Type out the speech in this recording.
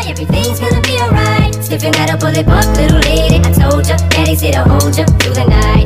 everything's gonna be alright. Sniffing at a bullet book, little lady. I told ya, daddy's here to hold ya through the night.